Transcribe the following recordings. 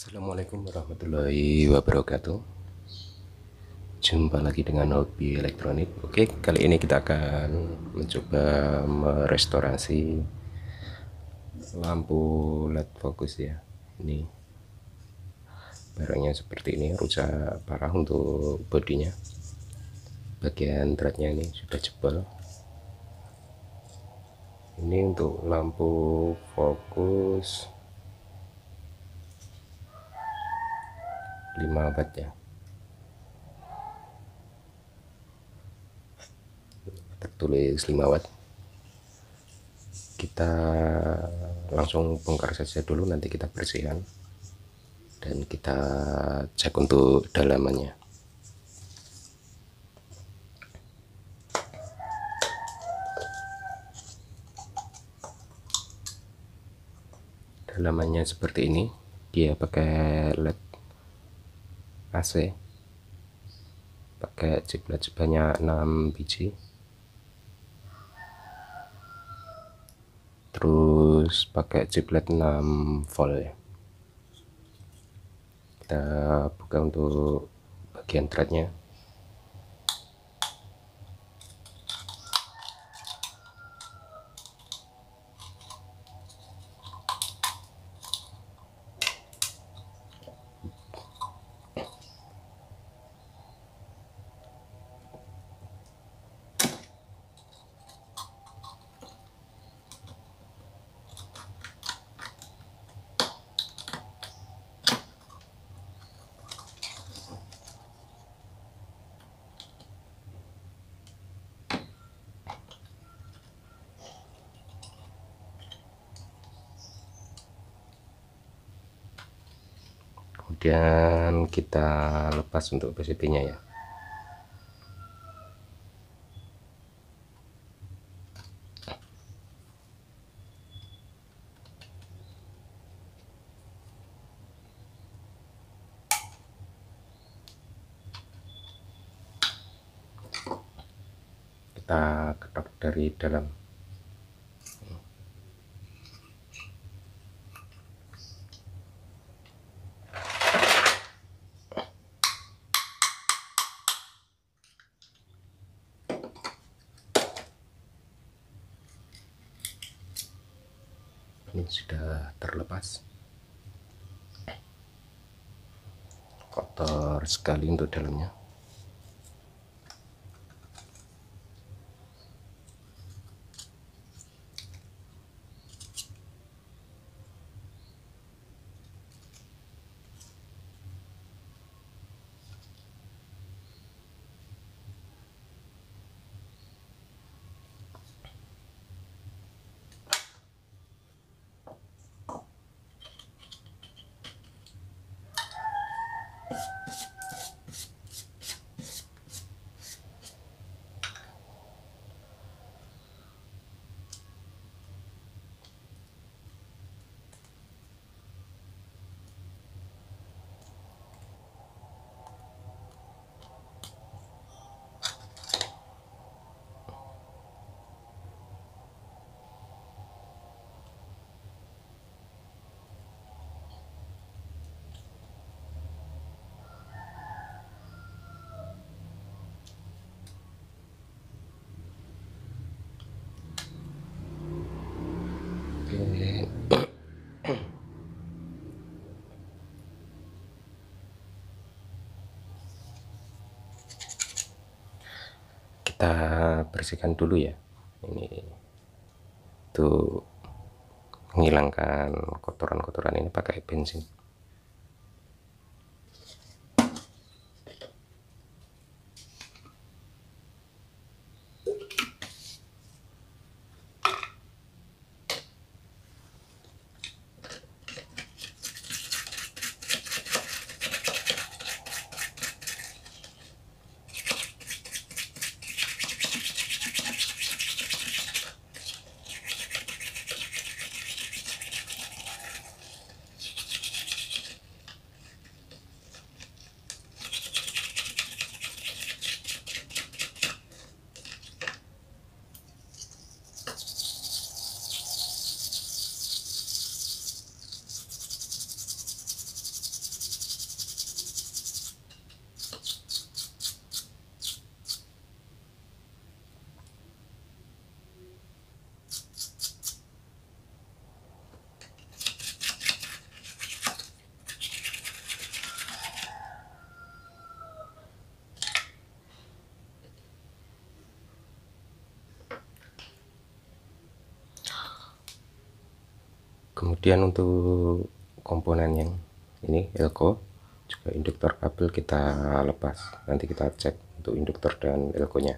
Assalamualaikum warahmatullahi wabarakatuh. Jumpa lagi dengan hobi elektronik. Oke, kali ini kita akan mencoba merestorasi lampu LED fokus ya. Ini barangnya seperti ini, rusak parah untuk bodinya. Bagian threadnya ini sudah jebol. Ini untuk lampu fokus 5 watt ya. Tertulis 5 watt. Kita langsung bongkar saja dulu, nanti kita bersihkan dan kita cek untuk dalamannya. Dalamannya seperti ini, dia pakai LED AC, pakai chip LED sebanyak 6 biji, terus pakai chip LED 6 volt ya. Kita buka untuk bagian threadnya. Kemudian kita lepas untuk PCB-nya ya. Kita ketok dari dalam. Ini sudah terlepas, kotor sekali untuk dalamnya. Kita bersihkan dulu ya, ini tuh menghilangkan kotoran-kotoran ini pakai bensin. Kemudian untuk komponen yang ini elko juga induktor kabel kita lepas, nanti kita cek untuk induktor dan elkonya.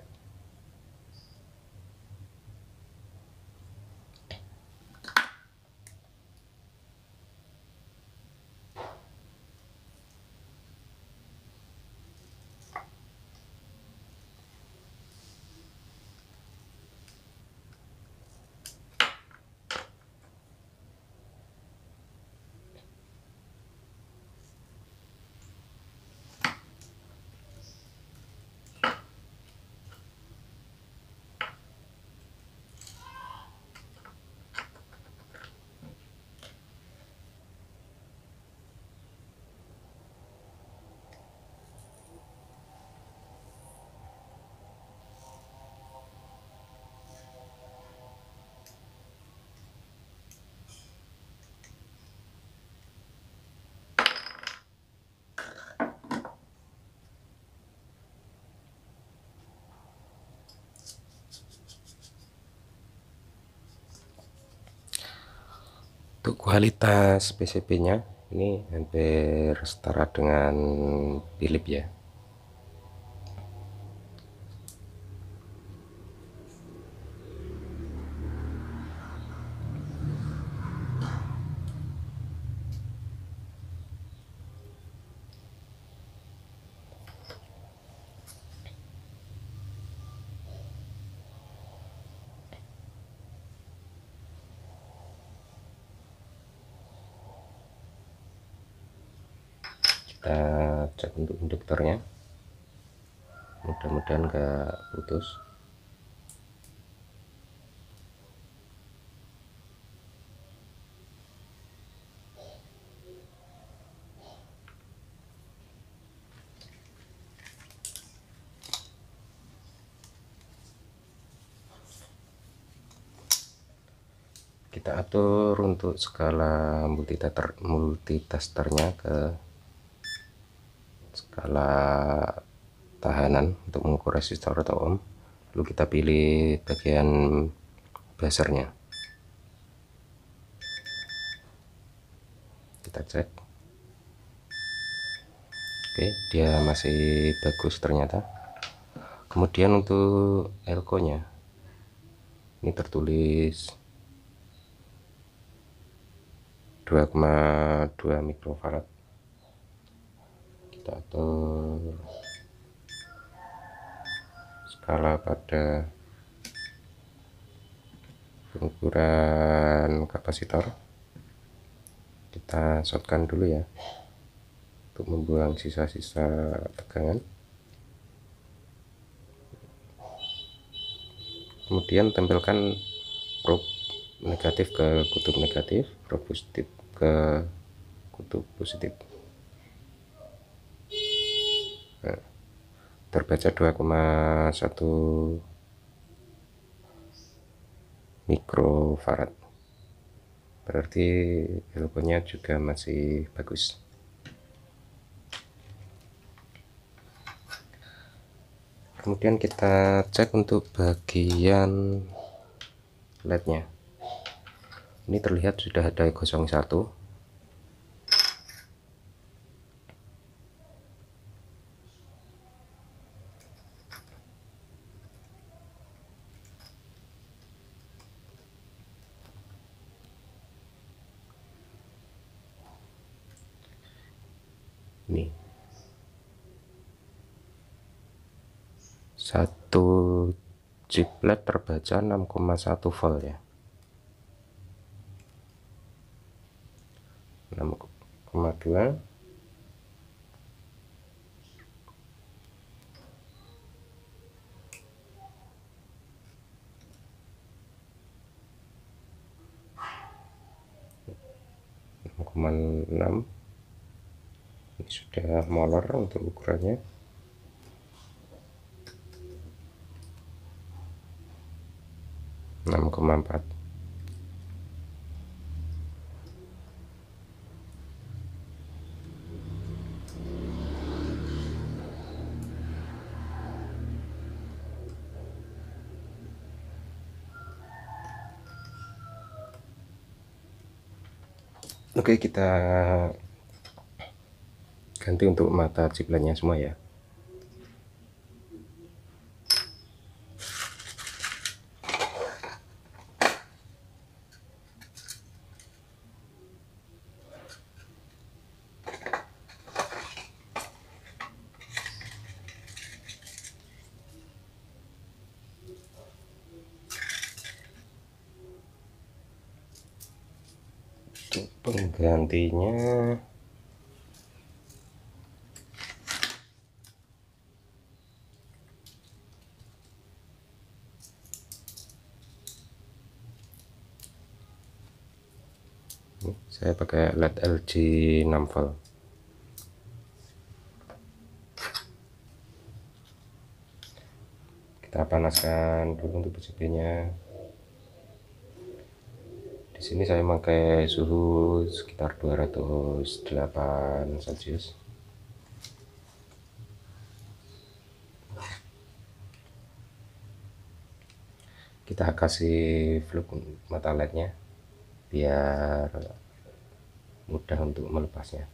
Untuk kualitas PCB-nya ini hampir setara dengan Philips ya. Kita cek untuk induktornya, mudah-mudahan nggak putus. Kita atur untuk skala multitesternya ke skala tahanan untuk mengukur resistor atau ohm, lalu kita pilih bagian buzzernya, kita cek. Oke, dia masih bagus ternyata. Kemudian untuk elko nya ini tertulis 2,2 mikrofarad. Kita atur skala pada pengukuran kapasitor, kita shortkan dulu ya untuk membuang sisa-sisa tegangan. Kemudian tempelkan probe negatif ke kutub negatif, probe positif ke kutub positif. Nah, terbaca 2,1 mikrofarad, berarti elkonya juga masih bagus. Kemudian kita cek untuk bagian LED-nya. Ini terlihat sudah ada 01. Ini satu chip LED terbaca 6,1 volt ya, 6,2. Ini sudah molor untuk ukurannya. Enam koma empat. Oke, kita ganti untuk mata cipletnya semua ya. Untuk penggantinya saya pakai LED LG 6 volt. Kita panaskan dulu untuk PCB-nya. Di sini saya pakai suhu sekitar 208 Celcius. Kita kasih fluk mata LED-nya biar mudah untuk melepasnya.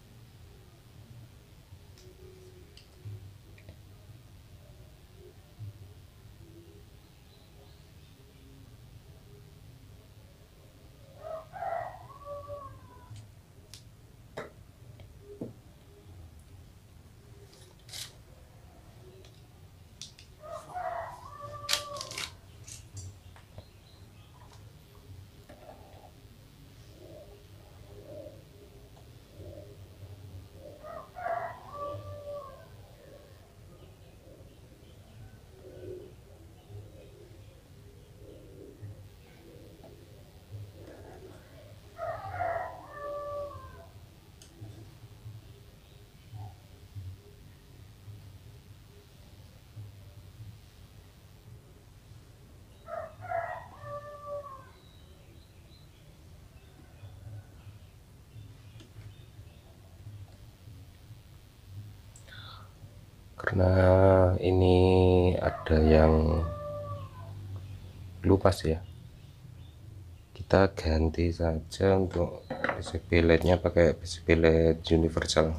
Karena ini ada yang lupas ya, kita ganti saja untuk PCB LED-nya pakai PCB LED universal.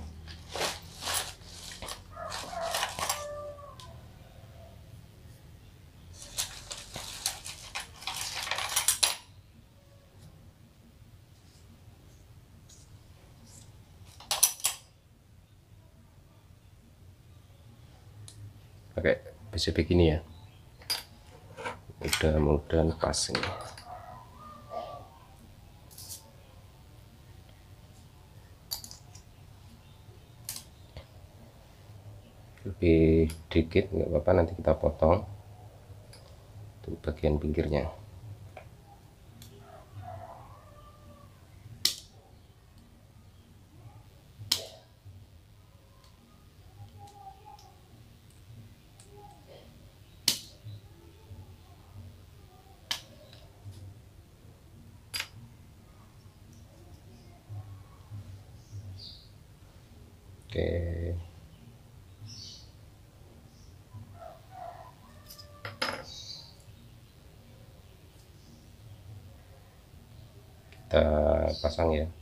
Pakai PCB gini ya, mudah-mudahan pas ini. Lebih dikit nggak apa-apa, nanti kita potong untuk bagian pinggirnya. Oke, kita pasang ya.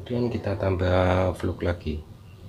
kemudian kita tambah fluk lagi.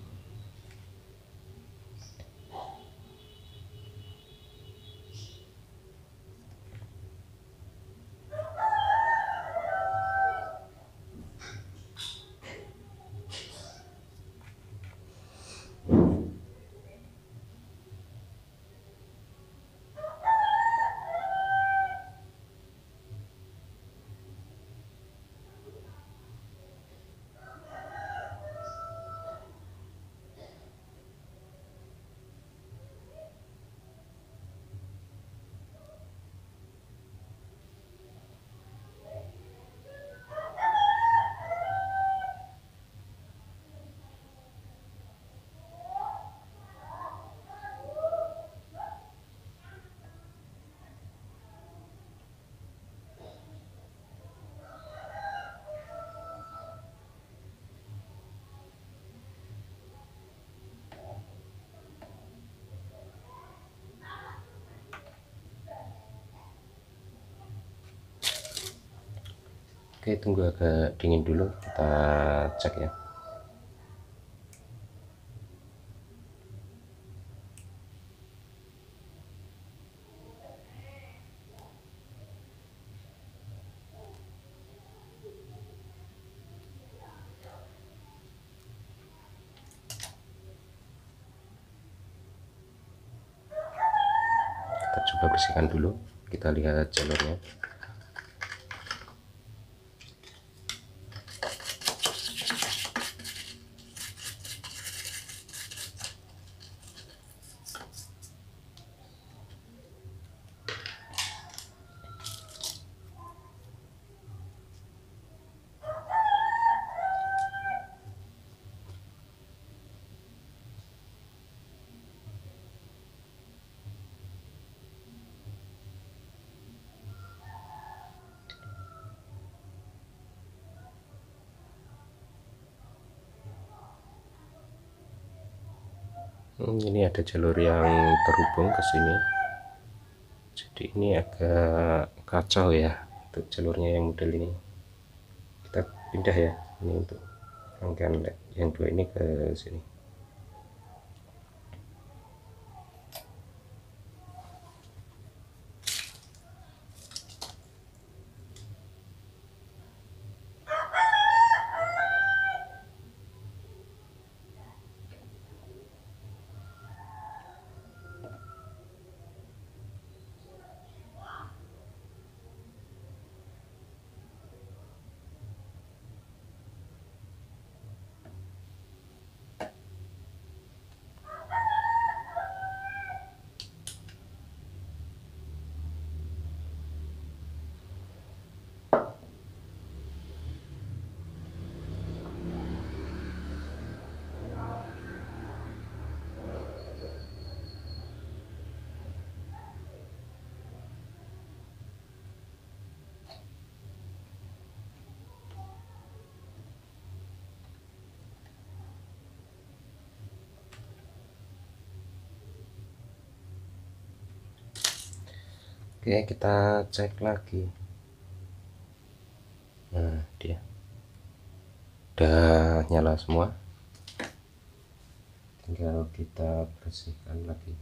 Oke, tunggu agak dingin dulu, kita cek ya. Kita coba bersihkan dulu, kita lihat jalurnya. Ini ada jalur yang terhubung ke sini, jadi ini agak kacau ya untuk jalurnya yang model ini. Kita pindah ya, ini untuk rangkaian LED yang dua ini ke sini. Oke, kita cek lagi. Nah, dia udah nyala semua, tinggal kita bersihkan lagi.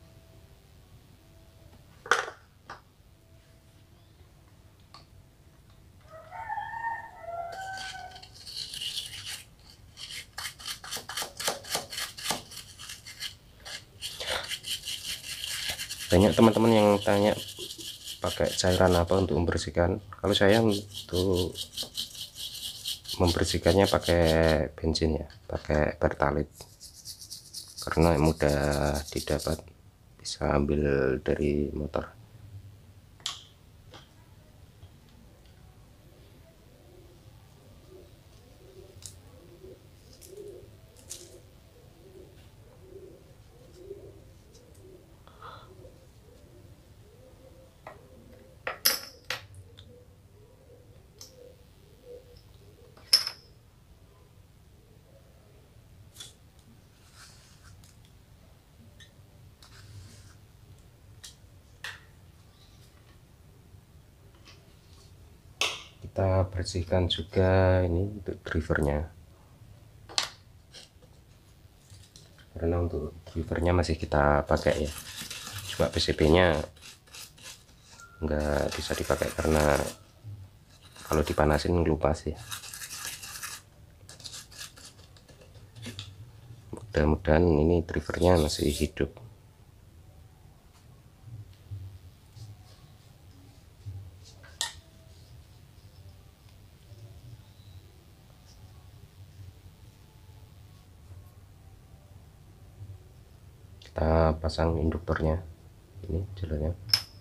Banyak teman-teman yang tanya pakai cairan apa untuk membersihkan. Kalau saya untuk membersihkannya pakai bensin ya, pakai Pertalite, karena mudah didapat, bisa ambil dari motor. Kita bersihkan juga ini untuk drivernya. karena untuk drivernya masih kita pakai ya, cuma PCB-nya nggak bisa dipakai karena kalau dipanasin ngelupas ya. Mudah-mudahan ini drivernya masih hidup. Kita pasang induktornya, ini jalurnya.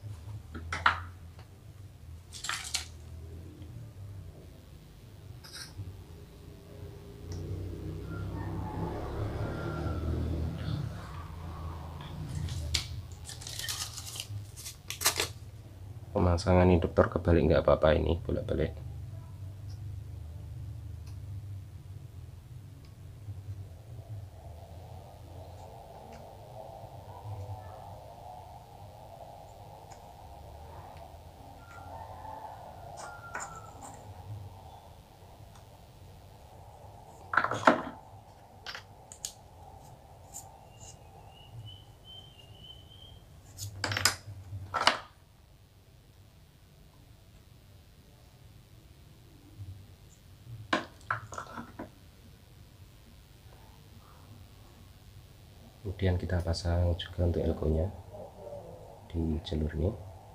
Pemasangan induktor kebalik nggak apa-apa, ini bolak-balik. Kemudian kita pasang juga untuk elko nya di jalur ini.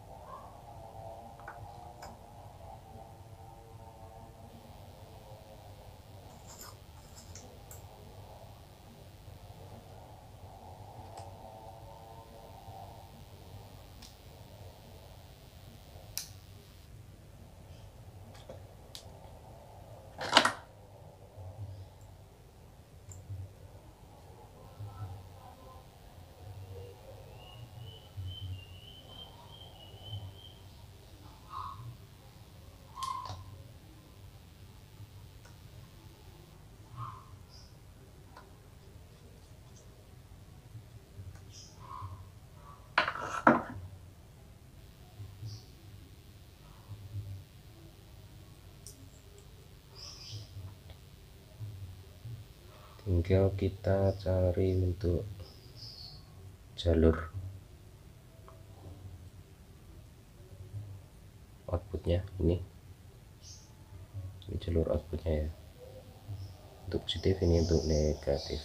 Tinggal kita cari untuk jalur outputnya, ini jalur outputnya ya, untuk positif, ini untuk negatif.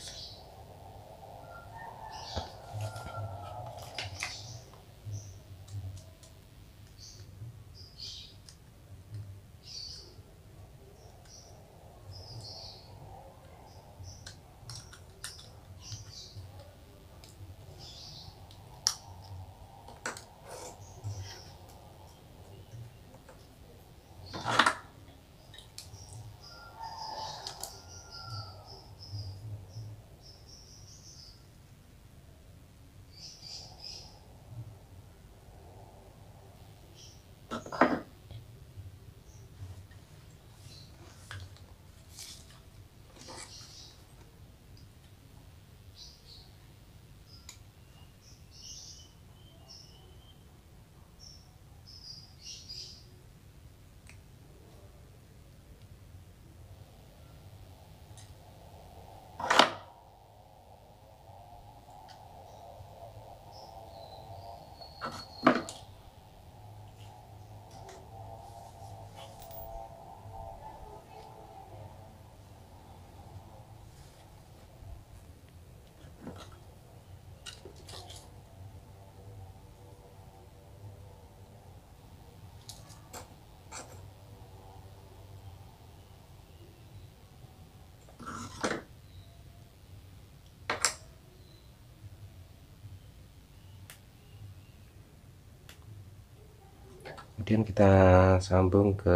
Kemudian kita sambung ke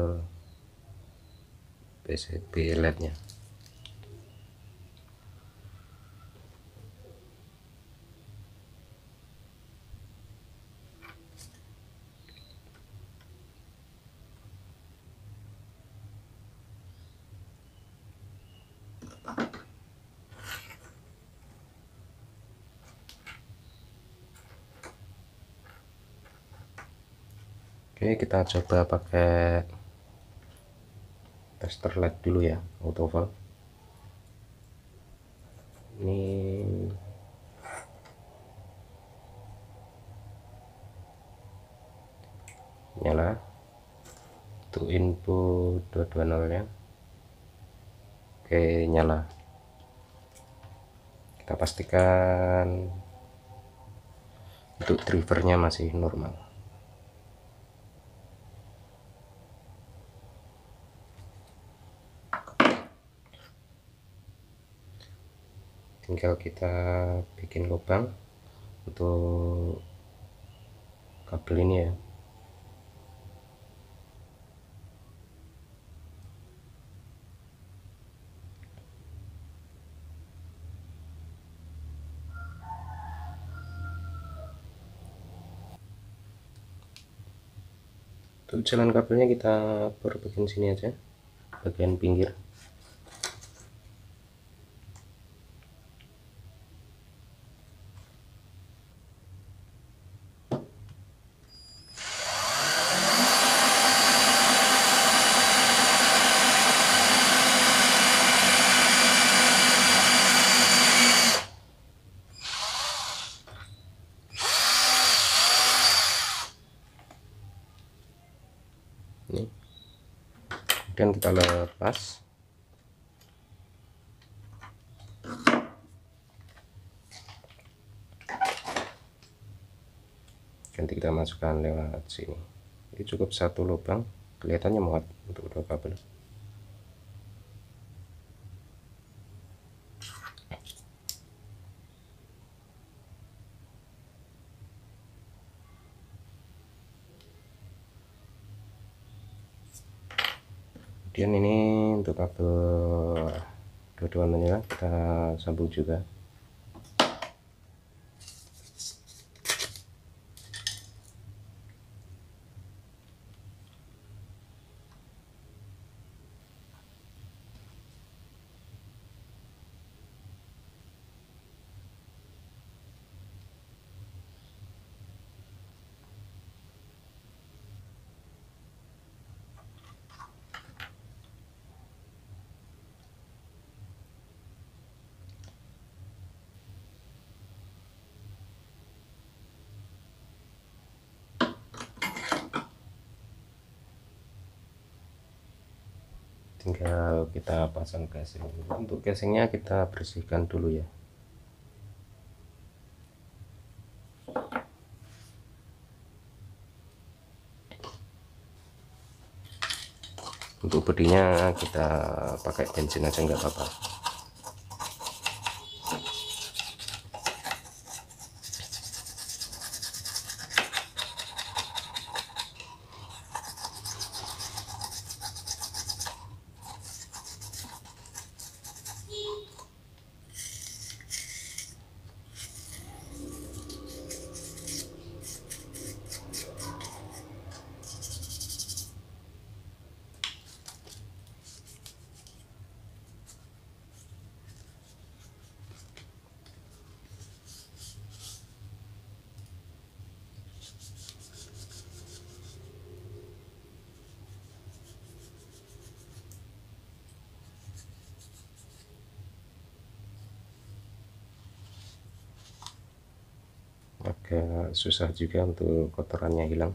PCB LED-nya. Oke, kita coba pakai tester LED dulu ya, autoval. Ini nyala. Untuk input 220 nya oke, nyala. Kita pastikan untuk drivernya masih normal. Tinggal kita bikin lubang untuk kabel ini ya. Untuk jalan kabelnya kita baru bikin sini aja, bagian pinggir. Ini. Kemudian kita lepas. Nanti kita masukkan lewat sini. Ini cukup satu lubang, kelihatannya muat untuk dua kabel. Kemudian ini untuk kabel dua-duanya kita sambung juga. Tinggal kita pasang casing. Untuk casingnya kita bersihkan dulu ya. Untuk bodinya kita pakai bensin aja nggak apa-apa. Agak susah juga untuk kotorannya hilang.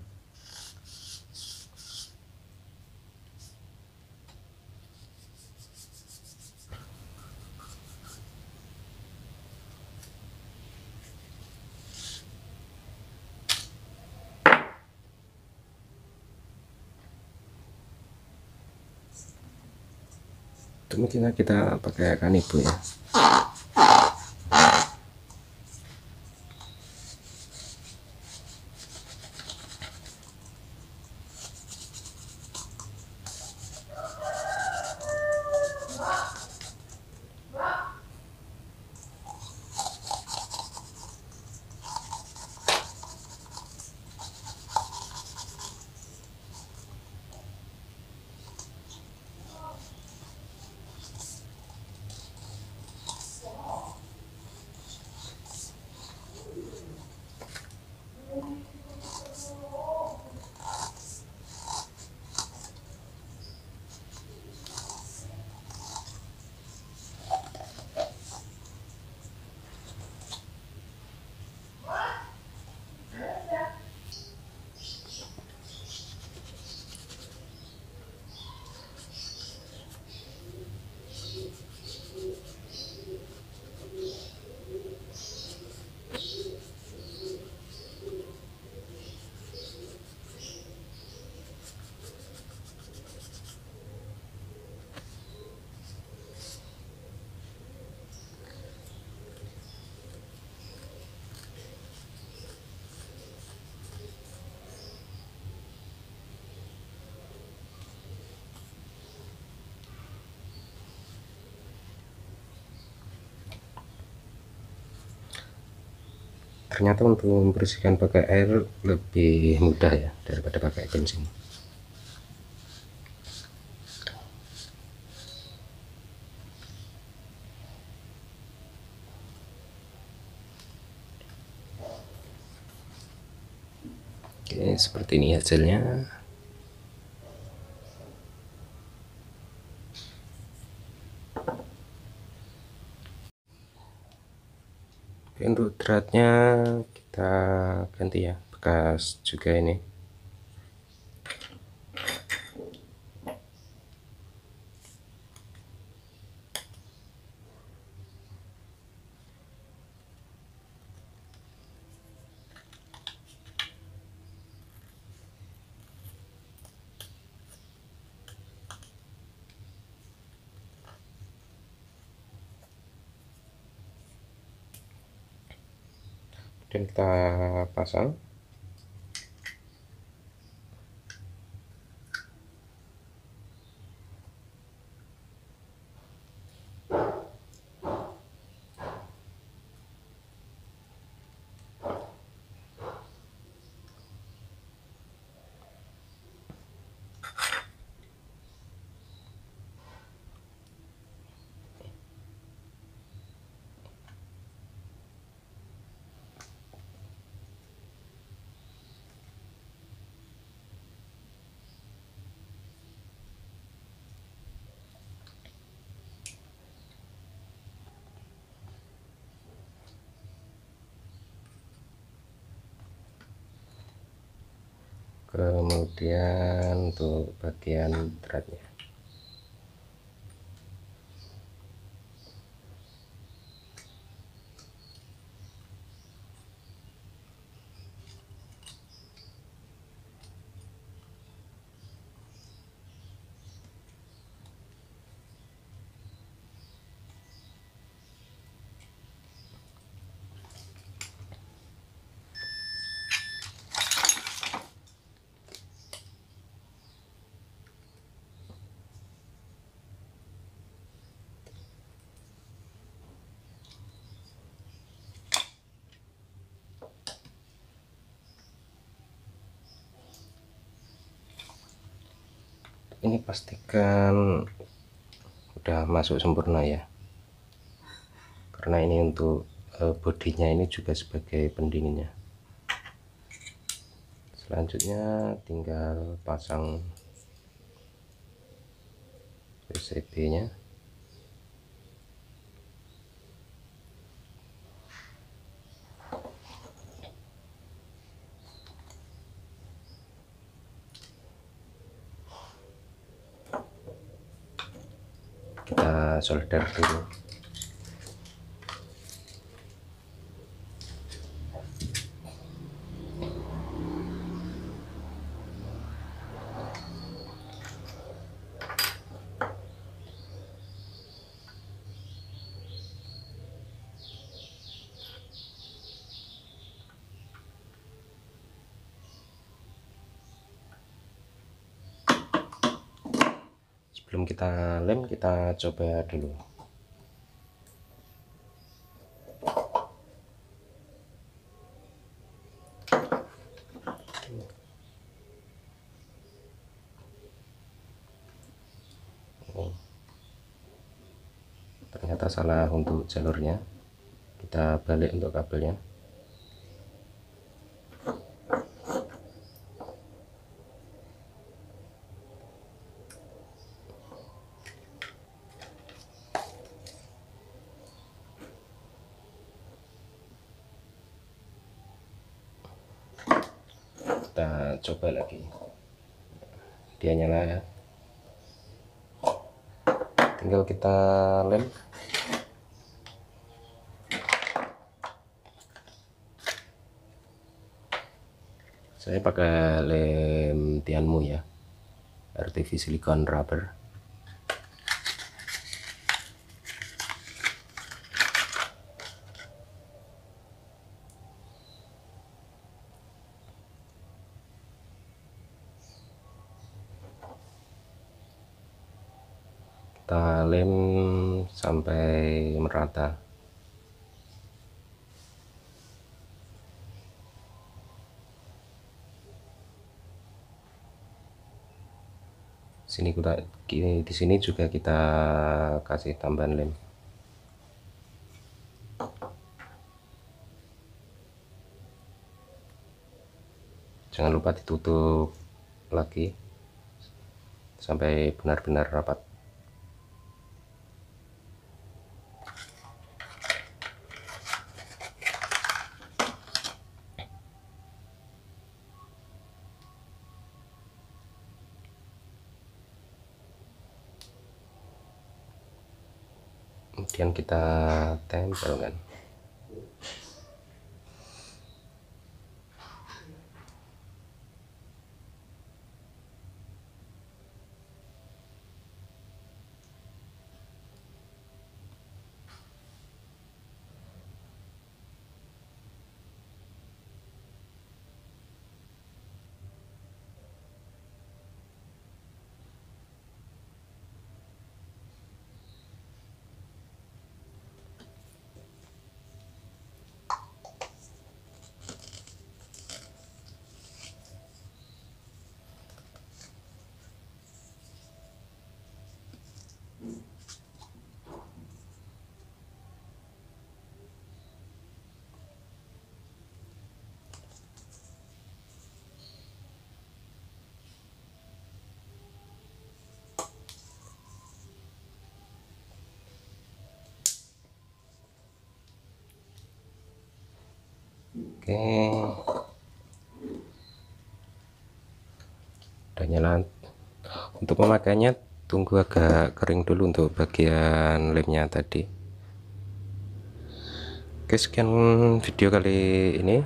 Mungkin kita pakai kanibu ya. ternyata untuk membersihkan pakai air lebih mudah ya daripada pakai bensin. Oke, seperti ini hasilnya. Oke, untuk dratnya kita ganti ya, bekas juga ini. Dan kita pasang. Kemudian untuk bagian dratnya, ini pastikan udah masuk sempurna ya, karena ini untuk bodinya ini juga sebagai pendinginnya. Selanjutnya tinggal pasang PCB nya. Kita solder dulu. Sebelum kita lem, kita coba dulu. Ternyata salah untuk jalurnya, kita balik untuk kabelnya. Kita coba lagi, dia nyala ya, tinggal kita lem. Saya pakai lem Tianmu ya, RTV silicone rubber. Kita lem sampai merata. Sini kita di sini juga kita kasih tambahan lem. Jangan lupa ditutup lagi sampai benar-benar rapat. Kemudian kita tempelkan. Oke, udah nyala. Untuk memakainya tunggu agak kering dulu untuk bagian lemnya tadi. Oke, sekian video kali ini,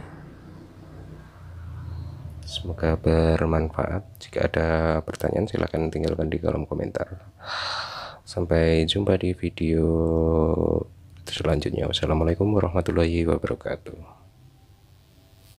semoga bermanfaat. Jika ada pertanyaan silahkan tinggalkan di kolom komentar. Sampai jumpa di video selanjutnya. Wassalamualaikum warahmatullahi wabarakatuh.